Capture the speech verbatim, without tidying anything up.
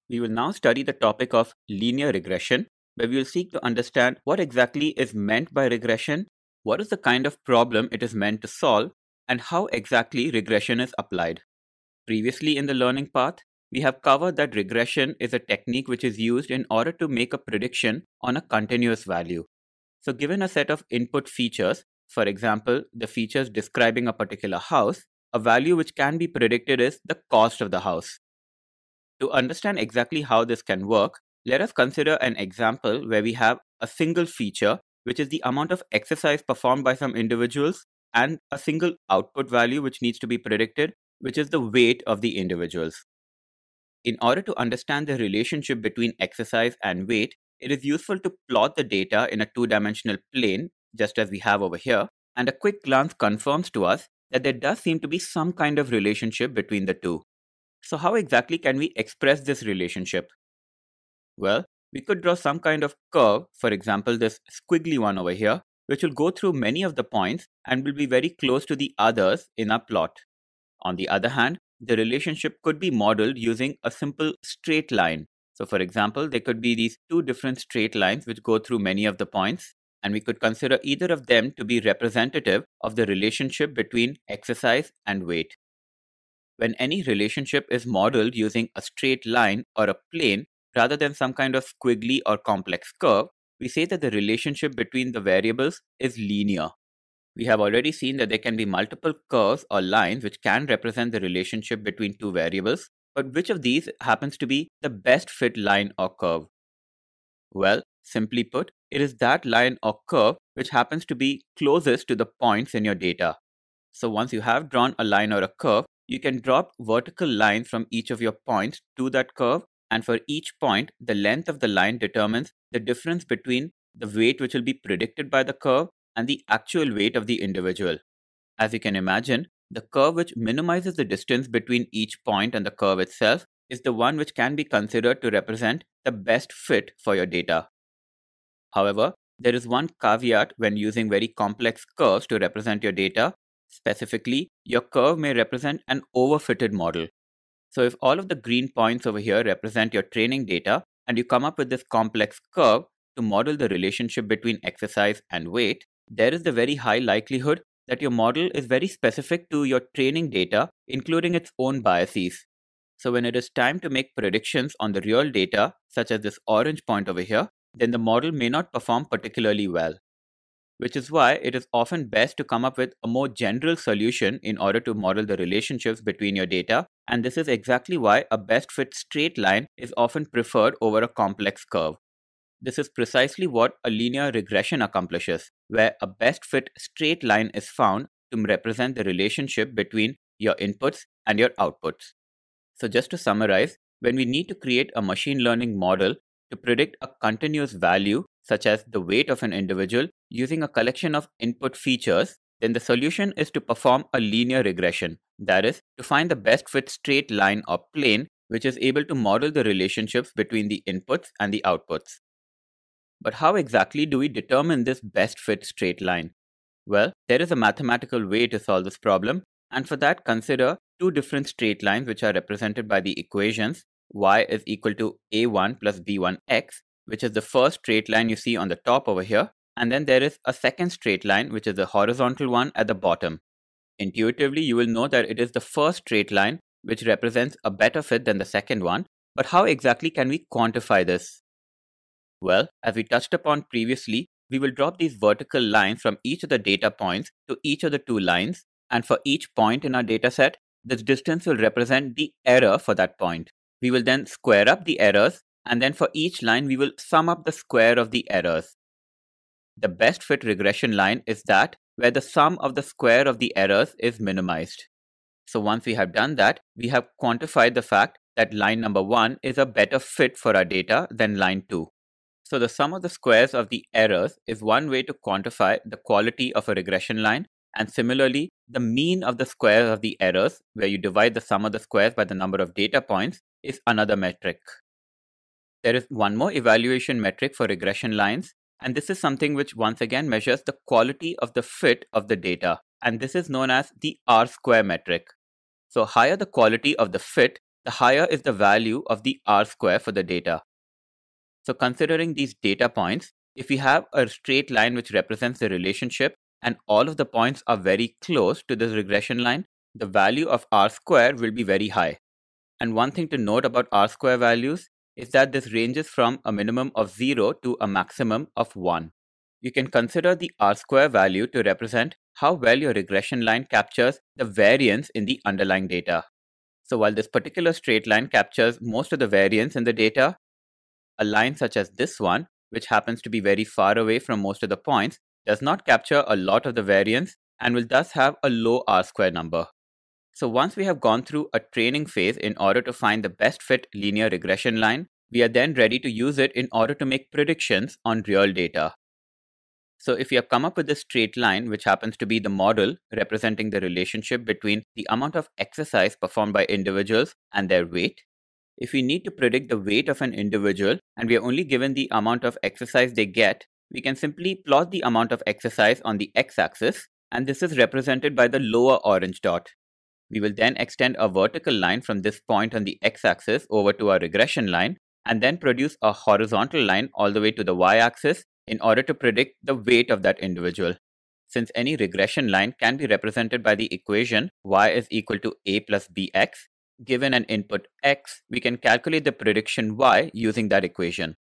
We will now study the topic of linear regression, where we will seek to understand what exactly is meant by regression, what is the kind of problem it is meant to solve, and how exactly regression is applied. Previously in the learning path, we have covered that regression is a technique which is used in order to make a prediction on a continuous value. So given a set of input features, for example, the features describing a particular house, a value which can be predicted is the cost of the house. To understand exactly how this can work, let us consider an example where we have a single feature, which is the amount of exercise performed by some individuals, and a single output value which needs to be predicted, which is the weight of the individuals. In order to understand the relationship between exercise and weight, it is useful to plot the data in a two-dimensional plane, just as we have over here, and a quick glance confirms to us that there does seem to be some kind of relationship between the two. So how exactly can we express this relationship? Well, we could draw some kind of curve, for example, this squiggly one over here, which will go through many of the points and will be very close to the others in our plot. On the other hand, the relationship could be modeled using a simple straight line. So for example, there could be these two different straight lines which go through many of the points, and we could consider either of them to be representative of the relationship between exercise and weight. When any relationship is modeled using a straight line or a plane rather than some kind of squiggly or complex curve, we say that the relationship between the variables is linear. We have already seen that there can be multiple curves or lines which can represent the relationship between two variables, but which of these happens to be the best fit line or curve? Well, simply put, it is that line or curve which happens to be closest to the points in your data. So once you have drawn a line or a curve, you can drop vertical lines from each of your points to that curve, and for each point, the length of the line determines the difference between the weight which will be predicted by the curve and the actual weight of the individual. As you can imagine, the curve which minimizes the distance between each point and the curve itself is the one which can be considered to represent the best fit for your data. However, there is one caveat when using very complex curves to represent your data. Specifically, your curve may represent an overfitted model. So if all of the green points over here represent your training data and you come up with this complex curve to model the relationship between exercise and weight, there is the very high likelihood that your model is very specific to your training data, including its own biases. So when it is time to make predictions on the real data, such as this orange point over here, then the model may not perform particularly well. Which is why it is often best to come up with a more general solution in order to model the relationships between your data, and this is exactly why a best fit straight line is often preferred over a complex curve. This is precisely what a linear regression accomplishes, where a best fit straight line is found to represent the relationship between your inputs and your outputs. So just to summarize, when we need to create a machine learning model to predict a continuous value, such as the weight of an individual, using a collection of input features, then the solution is to perform a linear regression. That is, to find the best fit straight line or plane, which is able to model the relationships between the inputs and the outputs. But how exactly do we determine this best fit straight line? Well, there is a mathematical way to solve this problem, and for that consider two different straight lines which are represented by the equations y is equal to a one plus b one x, which is the first straight line you see on the top over here, and then there is a second straight line which is the horizontal one at the bottom. Intuitively, you will know that it is the first straight line which represents a better fit than the second one, but how exactly can we quantify this? Well, as we touched upon previously, we will drop these vertical lines from each of the data points to each of the two lines, and for each point in our dataset, this distance will represent the error for that point. We will then square up the errors, and then for each line, we will sum up the square of the errors. The best fit regression line is that where the sum of the square of the errors is minimized. So once we have done that, we have quantified the fact that line number one is a better fit for our data than line two. So the sum of the squares of the errors is one way to quantify the quality of a regression line, and similarly, the mean of the squares of the errors, where you divide the sum of the squares by the number of data points, is another metric. There is one more evaluation metric for regression lines, and this is something which once again measures the quality of the fit of the data, and this is known as the R-square metric. So higher the quality of the fit, the the higher is the value of the R square for the data. So considering these data points, if we have a straight line which represents the relationship and all of the points are very close to this regression line, the value of R square will be very high. And one thing to note about R square values is that this ranges from a minimum of zero to a maximum of one. You can consider the R square value to represent how well your regression line captures the variance in the underlying data. So while this particular straight line captures most of the variance in the data, a line such as this one, which happens to be very far away from most of the points, does not capture a lot of the variance and will thus have a low R square number. So once we have gone through a training phase in order to find the best fit linear regression line, we are then ready to use it in order to make predictions on real data. So if you have come up with this straight line, which happens to be the model representing the relationship between the amount of exercise performed by individuals and their weight, if we need to predict the weight of an individual and we are only given the amount of exercise they get, we can simply plot the amount of exercise on the x-axis, and this is represented by the lower orange dot. We will then extend a vertical line from this point on the x-axis over to our regression line and then produce a horizontal line all the way to the y-axis in order to predict the weight of that individual. Since any regression line can be represented by the equation y is equal to a plus bx, given an input x, we can calculate the prediction y using that equation.